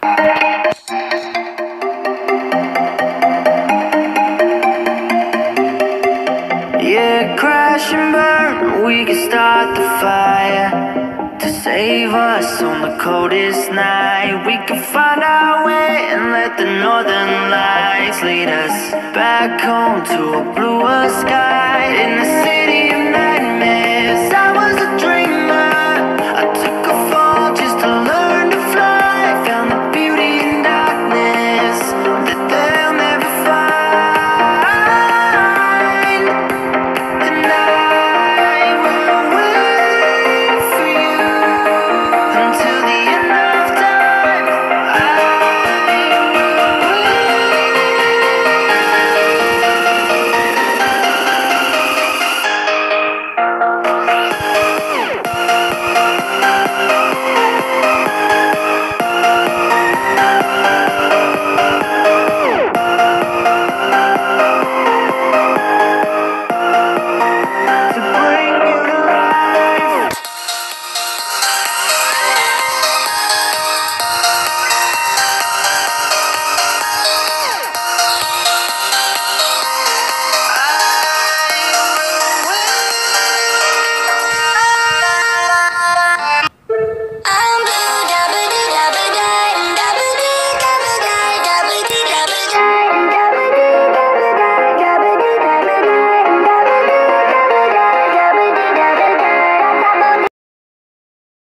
Yeah, crash and burn, we can start the fire to save us on the coldest night. We can find our way and let the northern lights lead us back home to a bluer sky. In the city